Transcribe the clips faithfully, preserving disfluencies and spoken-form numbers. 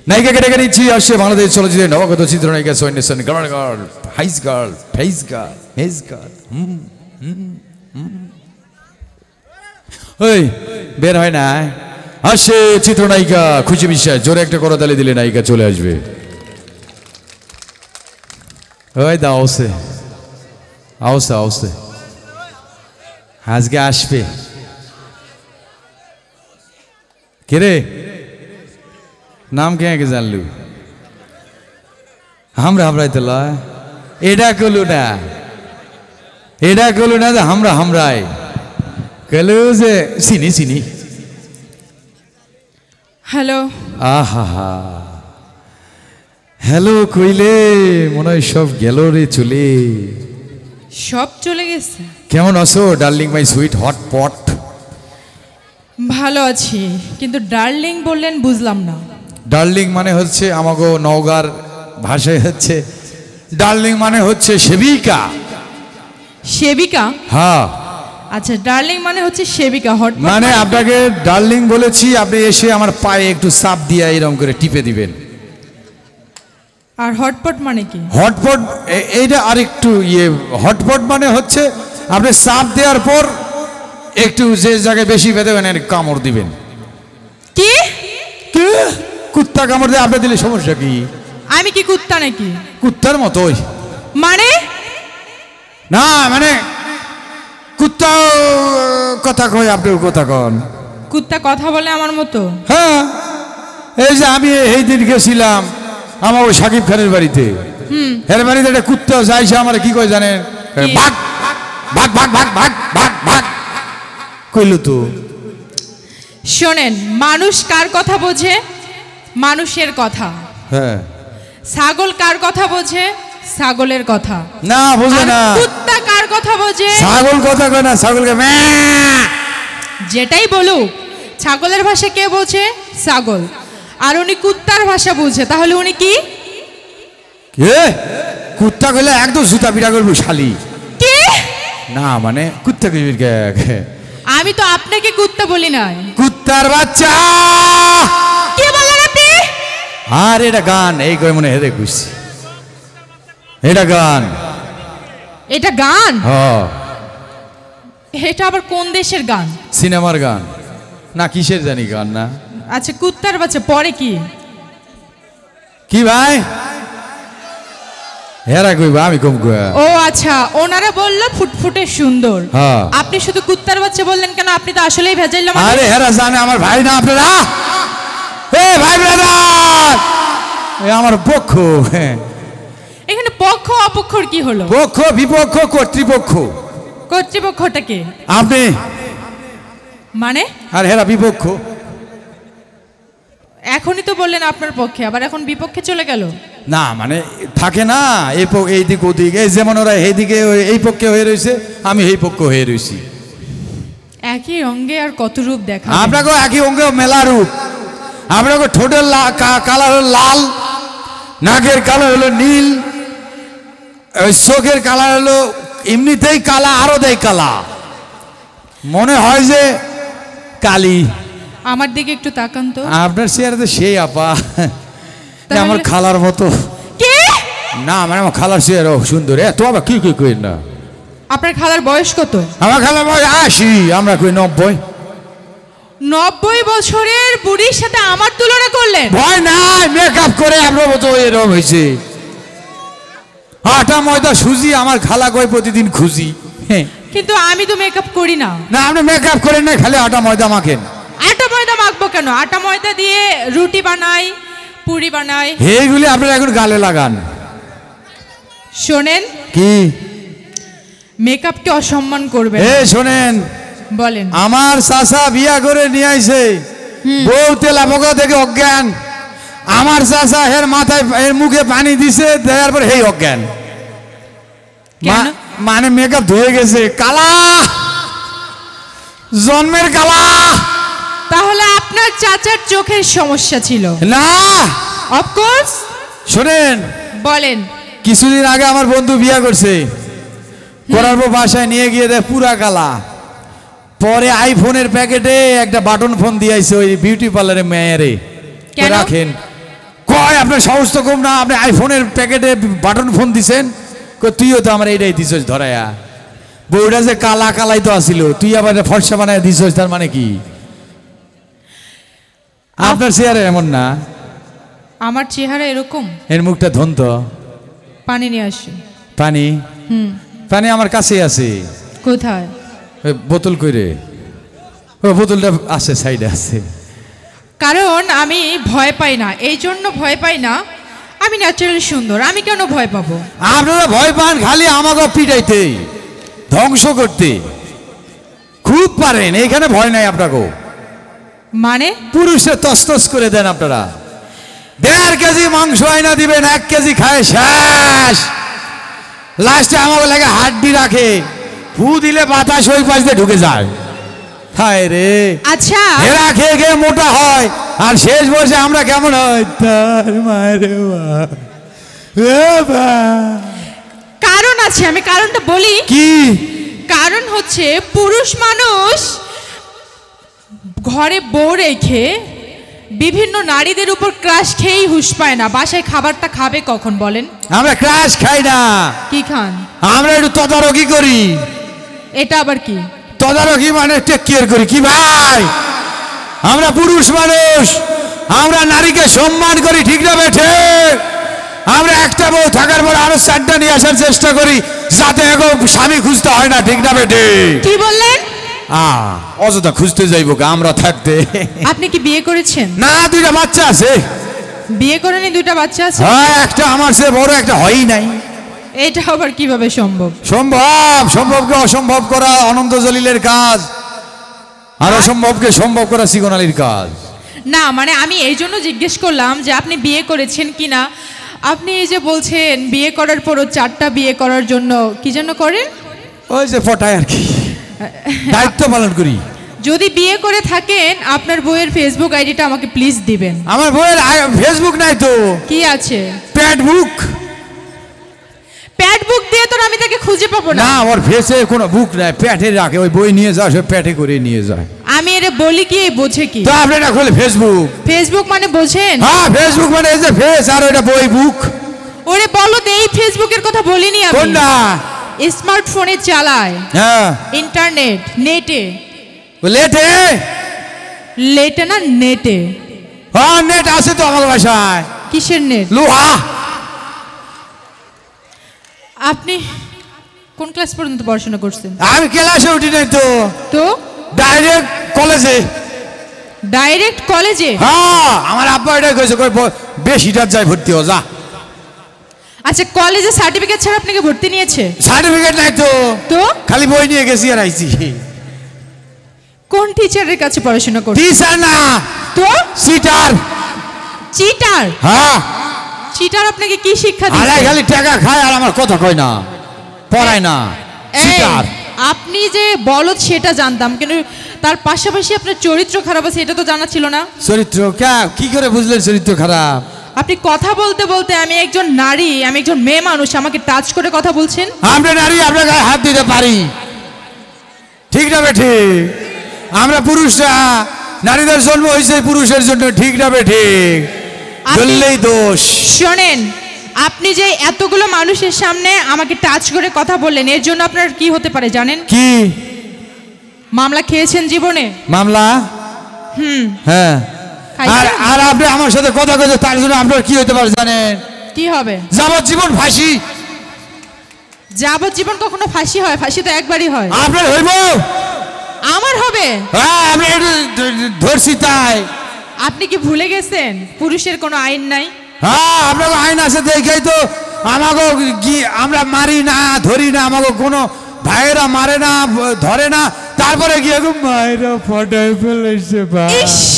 নায়িকাকে ডেকে নিচ্ছি আসছে বাংলাদেশ চলচ্চিত্রের নবাগত চিত্রনায়িকা সৈন্যসন girl girl face girl face girl face girl ওই বের হয় না আসছে চিত্রনায়িকা খুশি বিশ্বাস। জোরে একটা করতালি দিলে নায়িকা চলে আসবে। ওই দা આવશે આવશે આવશે আজকে আসবে কে রে নাম কে কে জানলু আমরা আমরাই তো লয় এটা কলু না এটা কলু না যে আমরা আমরাই কলু যে চিনি চিনি। হ্যালো আহা হা হ্যালো কইলে মনে হয় সব গেল রে চলে সব চলে গেছে। কেমন আছো darling my sweet hot pot? ভালো আছি, কিন্তু ডার্লিং বললেন বুঝলাম না। ডার্লিং মানে হচ্ছে আমাগো নওগাঁর ভাষায় হচ্ছে ডার্লিং মানে হচ্ছে সেবিকা। সেবিকা? হ্যাঁ। আচ্ছা, ডার্লিং মানে হচ্ছে সেবিকা। হট মানে আপনাকে ডার্লিং বলেছি, আপনি এসে আমার পায়ে একটু চাপ দিয়ে এরকম করে টিপে দিবেন। আর হটপট মানে কি? হটপট এইটা আরেকটু ইয়ে, হটপট মানে হচ্ছে আপনি চাপ দেওয়ার পর একটু যে জায়গায় বেশি বেঁধে কামড় দিবেন। কি কি কুত্তা কামড় দিয়ে আপনি দিলে সমস্যা কি? আমি কি কুত্তা নাকি? কুত্তার মতোই মানে না, মানে কুত্তা কথা কয় আপনিও কথা কন। কুত্তা কথা বলে আমার মতো? হ্যাঁ, এই যে আমি এই দিন গেছিলাম আমার ওই সাকিব খানের বাড়িতে, এর বাড়িতে একটা কুত্তা যাইছে আমার কি কয় জানেন? ভাগ ভাগ ভাগ ভাগ ভাগ ভাগ ভাগ কইলো তো। শোনেন, মানুষ কার কথা বোঝে? মানুষের কথা। হ্যাঁ। ছাগল কার কথা বোঝে? ছাগলের কথা। না বোঝে না। কুত্তা কার কথা বোঝে? ছাগল কথা কয় না, ছাগলকে ম্যা। যেটাই বলুক, ছাগলের ভাষা কে বোঝে? ছাগল। আর উনি কুত্তার ভাষা বুঝে, তাহলে উনি কি? কে কুত্তা কইলে একদম জুতা পিটা করবো শালি। কি না মানে কুত্তা কইবি কে? আমি তো আপনাকে কুত্তা বলি নাই। কুত্তার বাচ্চা কি বলেন আপনি? আর এটা গান এই কই মনে হেরে কইছি। এটা গান। এটা গান? হ্যাঁ। এটা আবার কোন দেশের গান? সিনেমার গান না কিসের জানি গান না। আচ্ছা, কুত্তার বাচ্চা পরে কি? কি ভাই হেরা কইবা আমি কম কই? ও আচ্ছা, ওনারা বলল ফুটফুটে সুন্দর। হ্যাঁ। আপনি শুধু কুত্তার বাচ্চা বললেন কেন? আপনি তো আসলেই ভেজাইলাম। আরে হেরা জানে আমার ভাই না আপনারা? এ ভাই ব্রাদার, এ আমার পক্ষ। এখানে পক্ষ অপক্ষর কি হলো? পক্ষ বিপক্ষ কর্তৃপক্ষ। কর্তৃপক্ষটা কে? আপনি। মানে? আর হেরা বিপক্ষ। এখনই তো বললেন আপনার পক্ষে, আবার এখন বিপক্ষে চলে গেল। না মানে থাকে না এই এই দিক ওদিক, এই যেমন ওরা এই দিকে এই পক্ষে হয়ে রয়েছে, আমি এই পক্ষ হয়ে রয়েছি। একই অঙ্গে আর কত রূপ দেখা? আপনাকে একই অঙ্গে মেলা রূপ। আপনাকে ঠোঁটের কালার হলো লাল, নাকের কালার হলো নীল, চোখের কালার হলো এমনিতেই কালা, আরো দেয় কালা, মনে হয় যে কালি। আমার দিকে একটু তাকান তো। আপনার চেহারা সেই আপা আমার খালার মতো। কি না মানে আমার খালার চেহারা সুন্দর। এত আবার কি কি কই না। আপনার খালার বয়স কত? আমার খালার বয়স আশি, আমরা কই নব্বই। নব্বই বছরের বুড়ির সাথে আমার তুলনা করলেন? ভয় নাই, মেকআপ করে আপনার মতো এরকম হয়েছে। আটা ময়দা সুজি আমার খালা কয় প্রতিদিন খুঁজি। কিন্তু আমি তো মেকআপ করি না। না আপনি মেকআপ করেন না, খালি আটা ময়দা মাখেন। আটা ময়দা মাখবো কেন? আটা ময়দা দিয়ে রুটি বানাই, পুরি বানাই। এইগুলি আপনারা এখন গালে লাগান। শোনেন, কি মেকআপকে অসম্মান করবেন? এ শোনেন, বলেন। আমার চাচা বিয়া করে নিয়ে আইছে, বউ তেলা পোকা থেকে অজ্ঞান। আমার চাচা এর মাথায় এর মুখে পানি দিছে, দেওয়ার পর হেই অজ্ঞান। মানে মেকআপ ধুয়ে গেছে, কালা, জন্মের কালা। তাহলে আপনার চাচার চোখের সমস্যা ছিল? না, অফকোর্স। শোনেন, বলেন। কিছুদিন আগে আমার বন্ধু বিয়া করছে, করার পর বাসায় নিয়ে গিয়ে দেয় পুরা কালা। পরে আইফোনের প্যাকেটে একটা বাটন ফোন দিয়েছে ওই বিউটি পার্লারে মেয়েরে রাখেন। কয় আপনার সাহস তো কম না, আপনি আইফোনের প্যাকেটে বাটন ফোন দিছেন, তুইও তো আমার এইটাই দিছস ধরায়া। বউটা যে কালা কালাই তো আসিল, তুই আবার ফর্সা বানায় দিছস, তার মানে কি? আপনার চেহারা এমন না। আমার চেহারা এরকম? এর মুখটা ধন্ত। পানি নিয়ে আসুন। পানি? হুম, পানি আমার কাছেই আছে। কোথায়? ওই বোতল কইরে, ও বোতলটা আছে সাইডে আছে। কারণ আমি ভয় পাই না, এই জন্য ভয় পাই না, আমি ন্যাচারালি সুন্দর, আমি কেন ভয় পাবো? আপনারা ভয় পান খালি আমাকে পিটাইতে, ধ্বংস করতে খুব পারেন, এইখানে ভয় নাই আপনাকে। মানে পুরুষে তসতস করে দেন আপনারা। দেড় কেজি মাংস আইনা দিবেন, এক কেজি খায় শেষ, লাস্টে আমাকে লাগে হাড্ডি রাখে, ফু দিলে বাতাস ওই পাশ দিয়ে ঢুকে যায়। হায় রে, আচ্ছা এরা খেয়ে খেয়ে মোটা হয়, আর শেষ বয়সে আমরা কেমন হয় তার মারে। কারণ আছে, আমি কারণটা বলি। কি কারণ হচ্ছে পুরুষ মানুষ ঘরে বউ রেখে বিভিন্ন নারীদের উপর ক্রাশ খেয়েই হুঁশ পায় না, বাসায় খাবারটা খাবে কখন বলেন? আমরা ক্রাশ খাই না। কি খান? আমরা একটু তদারকি করি। এটা আবার কি? তদারকি মানে টেক কেয়ার করি। কি ভাই, আমরা পুরুষ মানুষ, আমরা নারীকে সম্মান করি, ঠিক না বেঠে? আমরা একটা বউ থাকার পর আরো চারটা নিয়ে আসার চেষ্টা করি, যাতে এখন স্বামী খুঁজতে হয় না, ঠিক না বেঠে? কি বললেন? আহ অযথা খুঁজতে যাইব আমরা থাকতে। আপনি কি বিয়ে করেছেন? না, দুইটা বাচ্চা আছে। বিয়ে করেনি? দুইটা বাচ্চা আছে? হ্যাঁ, একটা আমার চেয়ে বড়, একটা হয়ই নাই। এটা আবার কিভাবে সম্ভব? সম্ভব, সম্ভবকে অসম্ভব করা অনন্ত জলিলের কাজ, আর অসম্ভবকে সম্ভব করা চিকন আলীর কাজ। না মানে আমি এই জন্য জিজ্ঞেস করলাম যে আপনি বিয়ে করেছেন কিনা। আপনি এই যে বলছেন বিয়ে করার পরও চারটা বিয়ে করার জন্য কি যেন করেন? ওই যে ফটায় আর কি, দায়িত্ব পালন করি। যদি বিয়ে করে থাকেন আপনার বইয়ের ফেসবুক আইডিটা আমাকে প্লিজ দিবেন। আমার বইয়ের ফেসবুক নাই তো। কি আছে? প্যাড বুক। প্যাড বুক দিয়ে তো আমি তাকে খুঁজে পাবো না। না, ওর ফেসে কোনো বুক নাই, প্যাটে রাখে, ওই বই নিয়ে যায়, সে প্যাটে করে নিয়ে যায়। আমি এর বলি কি, বোঝে কি? তো আপনি না খোলে ফেসবুক। ফেসবুক মানে বোঝেন? হ্যাঁ, ফেসবুক মানে এই যে ফেস, আর ওইটা বই বুক। ওরে বলো তো, এই ফেসবুকের কথা বলিনি আমি। কোনটা? স্মার্টফোনে চালায়, হ্যাঁ, ইন্টারনেট, নেটে। লেটে? লেটে না, নেটে। হ্যাঁ, নেট আছে তো আমার বাসায়। কিসের নেট? লোহা। আপনি কোন ক্লাস পর্যন্ত পড়াশোনা করছেন? আমি ক্লাসে উঠি নাই তো। তো ডাইরেক্ট কলেজে। ডাইরেক্ট কলেজে? হ্যাঁ, আমার আব্বা এটাই কইছে, কই বেশিটার যাই ভর্তি হ যা। আচ্ছা, কলেজে সার্টিফিকেট ছাড়া আপনাকে ভর্তি নিয়েছে? সার্টিফিকেট নাই তো। তো খালি বই নিয়ে গেছি আর আইছি। কোন টিচারের কাছে পড়াশোনা করছেন? টিচার না তো চিটার। চিটার? হ্যাঁ। চিটার আপনাকে কি শিক্ষা আরে দিয়েছে? খালি টাকা খায় আর আমার কথা কয় না, পড়ায় না। চিটার। আপনি যে বলদ সেটা জানতাম, কিন্তু তার পাশাপাশি আপনার চরিত্র খারাপ আছে এটা তো জানা ছিল না। চরিত্র কি করে বুঝলেন চরিত্র খারাপ? আপনি কথা বলতে বলতে, আমি একজন নারী, আমি একজন মেয়ে মানুষ, আমাকে টাচ করে কথা বলছেন। আমরা নারী, আপনার গায়ে হাত দিতে পারি, ঠিক না বেঠি? আমরা পুরুষরা, নারীদের জন্ম হয়েছে পুরুষের জন্য, ঠিক না বেঠি? বললেই দোষ। শোনেন, আপনি যে এতগুলো মানুষের সামনে আমাকে টাচ করে কথা বললেন, এর জন্য আপনার কি হতে পারে জানেন? কি? মামলা খেয়েছেন জীবনে? মামলা? হুম, হ্যাঁ। আর আর আপনি আমার সাথে কথা কইতে, তার জন্য আপনার কি হতে পারে জানেন? কি হবে? যাবজ্জীবন ফাঁসি। যাবজ্জীবন কখনো ফাঁসি হয়? ফাঁসি তো একবারই হয়। আপনার হইব? আমার হবে? হ্যাঁ, আমি ধরছি তাই। আপনি কি ভুলে গেছেন পুরুষের কোনো আইন নাই? হ্যাঁ, আপনার আইন আছে দেখেই তো আমাকে আমরা মারি না, ধরি না, আমাকে কোনো ভাইয়েরা মারে না, ধরে না, তারপরে গিয়ে মায়েরা ফটাই ফেলেছে ভাই,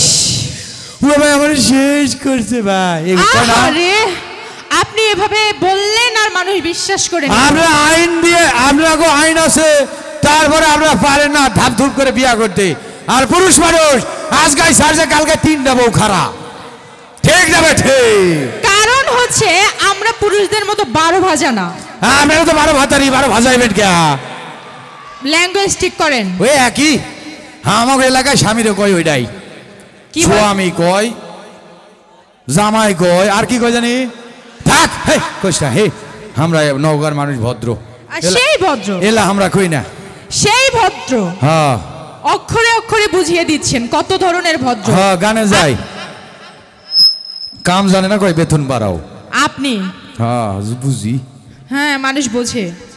ভাই আমার শেষ করছে ভাই। আরে আপনি এভাবে বললেন আর মানুষ বিশ্বাস করে না। আমরা আইন দিয়ে, আপনাকে আইন আছে, তারপরে আমরা পারেন না ধাপ ধুপ করে বিয়া করতে। আর পুরুষ মানুষ আজ গাই সারছে, কালকে তিনটা বউ খারাপ, ঠিক না বেঠে? কারণ হচ্ছে আমরা পুরুষদের মতো বারো ভাজা না। আমরা তো বারো ভাতারি, বারো ভাজাইবেন কে? ল্যাঙ্গুয়েজ ঠিক করেন। ওই একই। হ্যাঁ, আমাকে এলাকায় স্বামীরে কয় ওইটাই, স্বামী কয় জামাই কয় আর কি কয় জানি থাক হে কইস না হে আমরা নওগাঁর মানুষ ভদ্র আর সেই ভদ্র এলা আমরা কই না সেই ভদ্র হ্যাঁ অক্ষরে অক্ষরে বুঝিয়ে দিচ্ছেন কত ধরনের ভদ্র হ্যাঁ গানে যাই কাম জানে না কয় বেতন বাড়াও আপনি হ্যাঁ বুঝি হ্যাঁ মানুষ বোঝে